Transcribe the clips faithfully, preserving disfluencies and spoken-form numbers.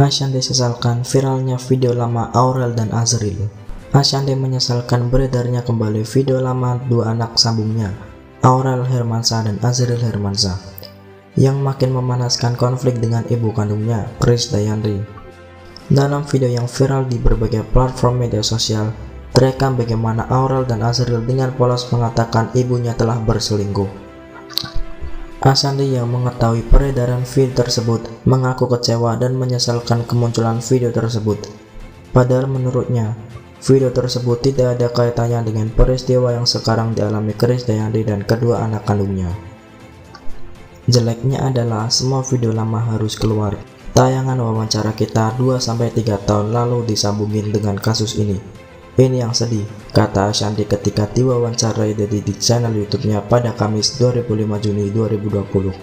Ashanti sesalkan viralnya video lama Aurel dan Azril. Ashanti menyesalkan beredarnya kembali video lama dua anak sambungnya, Aurel Hermansyah dan Azril Hermansyah, yang makin memanaskan konflik dengan ibu kandungnya, Krisdayanti. Dalam video yang viral di berbagai platform media sosial, terekam bagaimana Aurel dan Azril dengan polos mengatakan ibunya telah berselingkuh. Ashanti yang mengetahui peredaran video tersebut mengaku kecewa dan menyesalkan kemunculan video tersebut. Padahal menurutnya, video tersebut tidak ada kaitannya dengan peristiwa yang sekarang dialami Krisdayanti dan kedua anak kandungnya. Jeleknya adalah semua video lama harus keluar. Tayangan wawancara kita dua sampai tiga tahun lalu disambungin dengan kasus ini. Ini yang sedih, kata Ashanti ketika diwawancarai di, di channel YouTube-nya pada Kamis dua puluh lima Juni dua ribu dua puluh.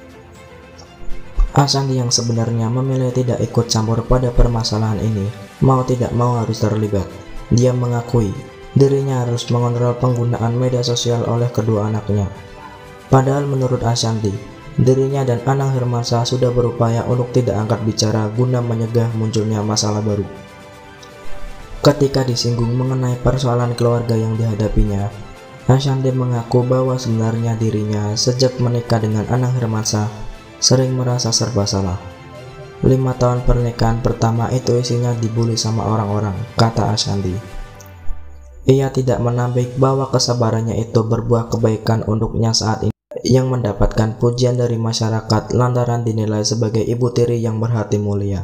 Ashanti yang sebenarnya memilih tidak ikut campur pada permasalahan ini, mau tidak mau harus terlibat. Dia mengakui dirinya harus mengontrol penggunaan media sosial oleh kedua anaknya. Padahal menurut Ashanti, dirinya dan Anang Hermansyah sudah berupaya untuk tidak angkat bicara guna menyegah munculnya masalah baru. Ketika disinggung mengenai persoalan keluarga yang dihadapinya, Ashanti mengaku bahwa sebenarnya dirinya sejak menikah dengan Anang Hermansyah sering merasa serba salah. Lima tahun pernikahan pertama itu isinya dibully sama orang-orang, kata Ashanti. Ia tidak menampik bahwa kesabarannya itu berbuah kebaikan untuknya saat ini, yang mendapatkan pujian dari masyarakat lantaran dinilai sebagai ibu tiri yang berhati mulia.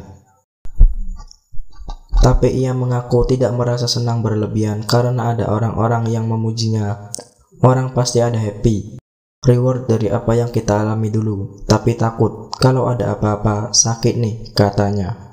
Tapi ia mengaku tidak merasa senang berlebihan karena ada orang-orang yang memujinya. Orang pasti ada happy, reward dari apa yang kita alami dulu, tapi takut kalau ada apa-apa sakit nih, katanya.